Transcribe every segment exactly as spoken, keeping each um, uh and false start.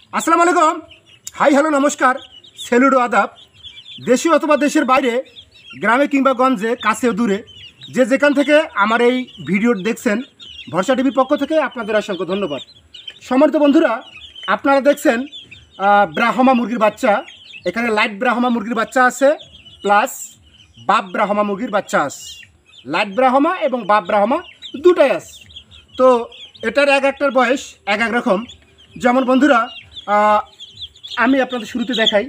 আসসালামু আলাইকুম, hi hello নমস্কার, সেলুট ও আদাব। দেশে অথবা দেশের বাইরে, গ্রামে কিংবা গঞ্জে, কাছে ও দূরে, যে যেখান থেকে আমার এই ভিডিও দেখছেন, ভরসা টিভির পক্ষ থেকে আপনাদের অসংখ্য ধন্যবাদ। সম্মানিত বন্ধুরা, আপনারা দেখছেন ব্রাহ্মা মুরগির বাচ্চা। এখানে লাইট ব্রাহ্মা মুরগির বাচ্চা আছে, প্লাস বাপ ব্রাহ্মা মুরগির বাচ্চা আছে। লাইট ব্রাহ্মা এবং বাপ ব্রাহ্মা দুটাই আছে। তো এটার এক একটার বয়স এক এক রকম। যেমন বন্ধুরা, আমি আপনাদের শুরুতে দেখাই,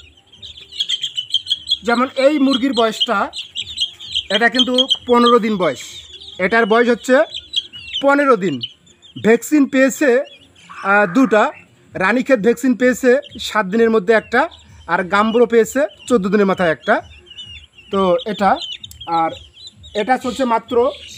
যেমন এই মুরগির বয়সটা, এটা কিন্তু পনেরো দিন বয়স। এটার বয়স হচ্ছে পনেরো দিন। ভ্যাকসিন পেয়েছে দুটা, রানীক্ষেত ভ্যাকসিন পেয়েছে সাত দিনের মধ্যে একটা, আর গাম্বুরো পেয়েছে চোদ্দো দিনের মাথায় একটা। তো এটা আর এটা চলছে মাত্র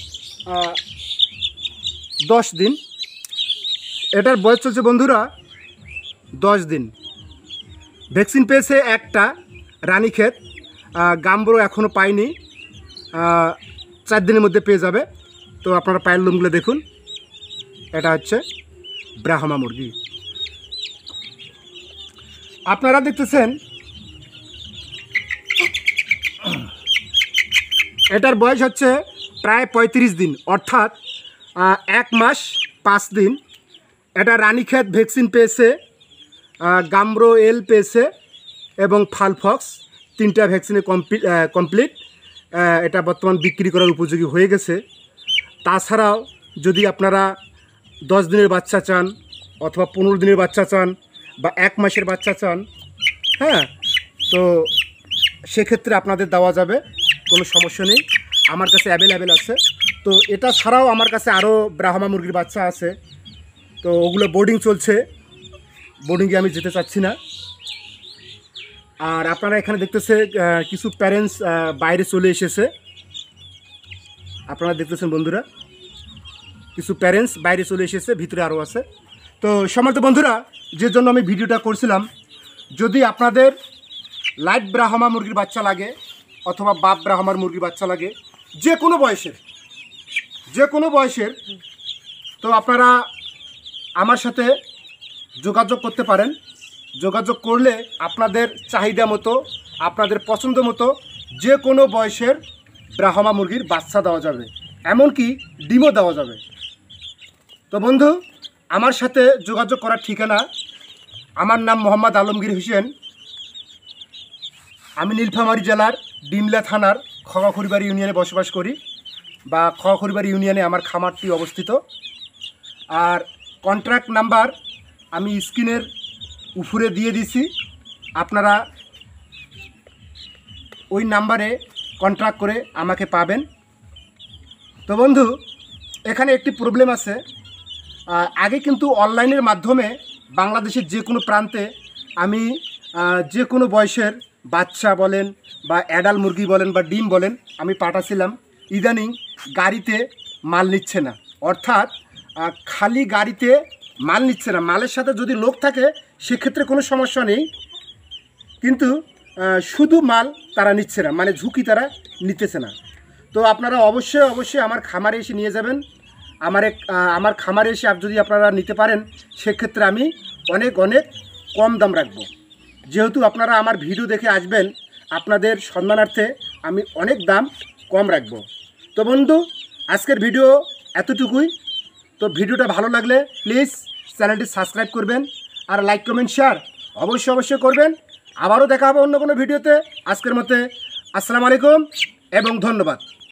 দশ দিন। এটার বয়স চলছে বন্ধুরা দশ দিন। ভ্যাকসিন পেয়েছে একটা, রানীক্ষেত। গাম্বুরো এখনও পাইনি, চার দিনের মধ্যে পেয়ে যাবে। তো আপনারা পায়ের লোমগুলো দেখুন, এটা হচ্ছে ব্রাহ্মা মুরগি। আপনারা দেখতেছেন এটার বয়স হচ্ছে প্রায় পঁয়ত্রিশ দিন, অর্থাৎ এক মাস পাঁচ দিন। এটা রানীক্ষেত ভ্যাকসিন পেয়েছে, গাম্বুরো এল পেয়েছে এবং ফালফক্স, তিনটা ভ্যাকসিনে কমপ্লিট কমপ্লিট এটা বর্তমান বিক্রি করার উপযোগী হয়ে গেছে। তাছাড়াও যদি আপনারা দশ দিনের বাচ্চা চান, অথবা পনেরো দিনের বাচ্চা চান, বা এক মাসের বাচ্চা চান, হ্যাঁ, তো সেক্ষেত্রে আপনাদের দেওয়া যাবে, কোনো সমস্যা নেই, আমার কাছে অ্যাভেলেবেল আছে। তো এটা ছাড়াও আমার কাছে আরও ব্রাহ্মা মুরগির বাচ্চা আছে। তো ওগুলো বোর্ডিং চলছে, বোর্ডিংয়ে আমি যেতে চাচ্ছি না। আর আপনারা এখানে দেখতেছে কিছু প্যারেন্টস বাইরে চলে এসেছে, আপনারা দেখতেছেন বন্ধুরা, কিছু প্যারেন্টস বাইরে চলে এসেছে, ভিতরে আরও আছে। তো সম্মানিত বন্ধুরা, যে জন্য আমি ভিডিওটা করছিলাম, যদি আপনাদের লাইট ব্রাহ্মা মুরগির বাচ্চা লাগে, অথবা বাপ ব্রাহ্মার মুরগির বাচ্চা লাগে, যে কোনো বয়সের, যে কোনো বয়সের, তো আপনারা আমার সাথে যোগাযোগ করতে পারেন। যোগাযোগ করলে আপনাদের চাহিদা মতো, আপনাদের পছন্দ মতো যে কোনো বয়সের ব্রাহ্মা মুরগির বাচ্চা দেওয়া যাবে, এমনকি ডিমও দেওয়া যাবে। তো বন্ধু, আমার সাথে যোগাযোগ করার ঠিকানা, আমার নাম মোহাম্মদ আলমগীর হোসেন, আমি নীলফামারী জেলার ডিমলা থানার খড়খড়িবাড়ি ইউনিয়নে বসবাস করি, বা খড়খড়িবাড়ি ইউনিয়নে আমার খামারটি অবস্থিত। আর কন্ট্রাক্ট নাম্বার আমি স্ক্রিনের উপরে দিয়ে দিছি, আপনারা ওই নাম্বারে কন্ট্রাক্ট করে আমাকে পাবেন। তো বন্ধু, এখানে একটি প্রবলেম আছে। আগে কিন্তু অনলাইনের মাধ্যমে বাংলাদেশের যে কোনো প্রান্তে আমি যে কোনো বয়সের বাচ্চা বলেন, বা অ্যাডাল্ট মুরগি বলেন, বা ডিম বলেন, আমি পাঠাছিলাম। ইদানিং গাড়িতে মাল নিচ্ছে না, অর্থাৎ খালি গাড়িতে মাল নিচ্ছে না। মালের সাথে যদি লোক থাকে সেক্ষেত্রে কোনো সমস্যা নেই, কিন্তু শুধু মাল তারা নিচ্ছে না, মানে ঝুঁকি তারা নিতেছে না। তো আপনারা অবশ্যই অবশ্যই আমার খামারে এসে নিয়ে যাবেন। আমার এক আমার খামারে এসে যদি আপনারা নিতে পারেন, সেক্ষেত্রে আমি অনেক অনেক কম দাম রাখবো। যেহেতু আপনারা আমার ভিডিও দেখে আসবেন, আপনাদের সম্মানার্থে আমি অনেক দাম কম রাখবো। তো বন্ধু, আজকের ভিডিও এতটুকুই। তো ভিডিওটা ভালো লাগলে প্লিজ চ্যানেলটি সাবস্ক্রাইব করবেন, আর লাইক কমেন্ট শেয়ার অবশ্যই অবশ্যই করবেন। আবারও দেখা হবে অন্য কোনো ভিডিওতে। আজকের মতে আসসালামু আলাইকুম এবং ধন্যবাদ।